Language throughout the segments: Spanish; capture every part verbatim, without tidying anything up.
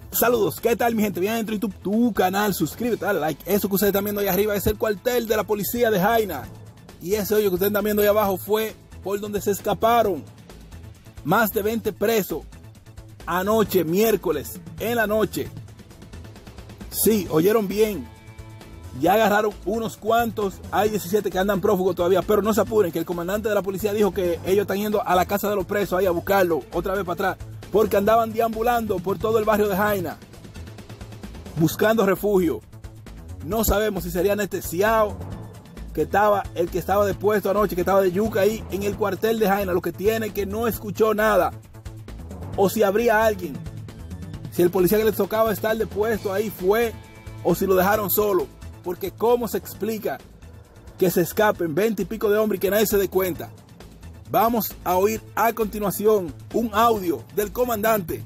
Saludos, ¿qué tal mi gente? Bien adentro de YouTube, tu canal, suscríbete, dale like. Eso que ustedes están viendo ahí arriba es el cuartel de la policía de Jaina. Y ese hoyo que ustedes están viendo ahí abajo fue por donde se escaparon más de veinte presos anoche, miércoles, en la noche. Sí, oyeron bien. Ya agarraron unos cuantos, hay diecisiete que andan prófugos todavía, pero no se apuren, que el comandante de la policía dijo que ellos están yendo a la casa de los presos ahí a buscarlo otra vez para atrás, porque andaban deambulando por todo el barrio de Jaina, buscando refugio. No sabemos si sería anestesiado, que estaba el que estaba depuesto anoche, que estaba de yuca ahí en el cuartel de Jaina, lo que tiene que no escuchó nada, o si habría alguien, si el policía que les tocaba estar depuesto ahí fue, o si lo dejaron solo. Porque cómo se explica que se escapen veinte y pico de hombres y que nadie se dé cuenta. Vamos a oír a continuación un audio del comandante.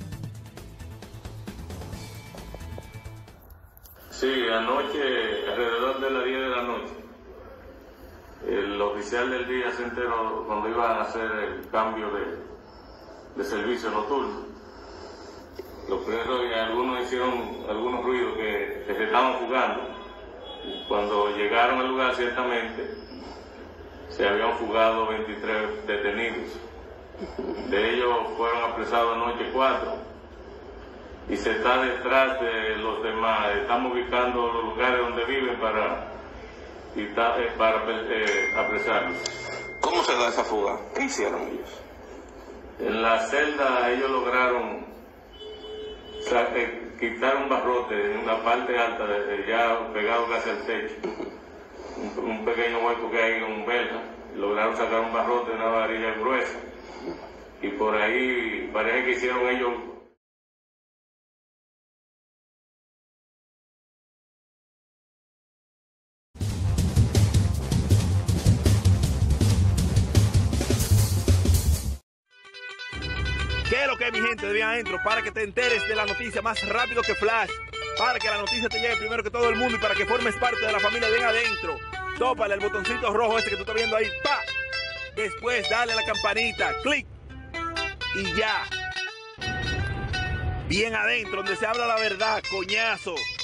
Sí, anoche, alrededor de las diez de la noche, el oficial del día se enteró cuando iban a hacer el cambio de, de servicio nocturno. Los presos y algunos hicieron algunos ruidos que, que se estaban fugando. Cuando llegaron al lugar, ciertamente, se habían fugado veintitrés detenidos. De ellos fueron apresados anoche cuatro. Y se está detrás de los demás. Estamos ubicando los lugares donde viven para, para eh, apresarlos. ¿Cómo se da esa fuga? ¿Qué hicieron ellos? En la celda ellos lograron eh, quitar un barrote en una parte alta, de, de ya pegado casi al techo, un, un pequeño hueco que hay en un verja. Lograron sacar un barrote de una varilla gruesa y por ahí parece que hicieron ellos. ¿Qué es lo que es, mi gente de Bien Adentro? Para que te enteres de la noticia más rápido que Flash, para que la noticia te llegue primero que todo el mundo y para que formes parte de la familia Bien Adentro. Tópale el botoncito rojo este que tú estás viendo ahí, ¡pa! Después dale a la campanita, clic y ya. Bien Adentro, donde se habla la verdad, coñazo.